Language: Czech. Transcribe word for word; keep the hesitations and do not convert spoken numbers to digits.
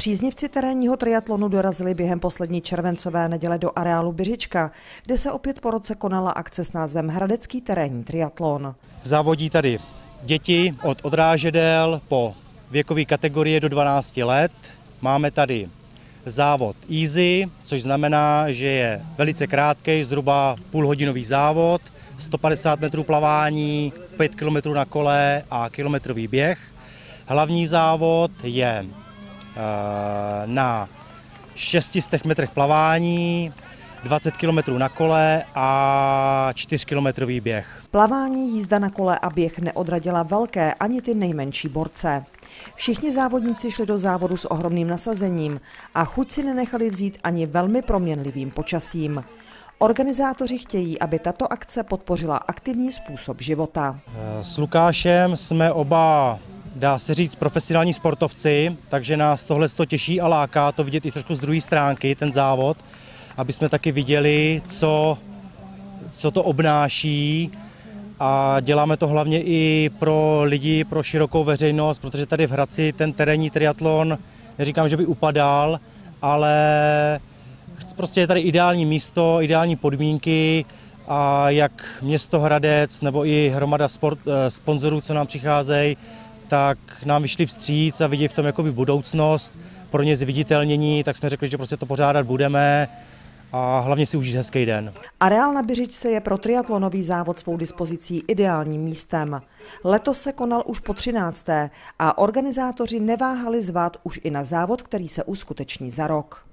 Příznivci terénního triatlonu dorazili během poslední červencové neděle do areálu Byřička, kde se opět po roce konala akce s názvem Hradecký terénní triatlon. Závodí tady děti od odrážedel po věkové kategorie do dvanácti let. Máme tady závod easy, což znamená, že je velice krátký, zhruba půlhodinový závod, sto padesát metrů plavání, pět kilometrů na kole a kilometrový běh. Hlavní závod je na šesti stech metrech plavání, dvacet kilometrů na kole a čtyřkilometrový běh. Plavání, jízda na kole a běh neodradila velké ani ty nejmenší borce. Všichni závodníci šli do závodu s ohromným nasazením a chuť si nenechali vzít ani velmi proměnlivým počasím. Organizátoři chtějí, aby tato akce podpořila aktivní způsob života. S Lukášem jsme oba, dá se říct, profesionální sportovci, takže nás tohle to těší a láká to vidět i trošku z druhé stránky, ten závod, aby jsme taky viděli, co, co to obnáší. A děláme to hlavně i pro lidi, pro širokou veřejnost, protože tady v Hradci ten terénní triatlon, neříkám, že by upadal, ale prostě je tady ideální místo, ideální podmínky a jak město Hradec nebo i hromada sport, sponzorů, co nám přicházejí, tak nám vyšli vstříc a vidí v tom jakoby budoucnost, pro ně zviditelnění, tak jsme řekli, že prostě to pořádat budeme a hlavně si užít hezký den. Areál na Byřičce je pro triatlonový závod svou dispozicí ideálním místem. Letos se konal už po třinácté a organizátoři neváhali zvát už i na závod, který se uskuteční za rok.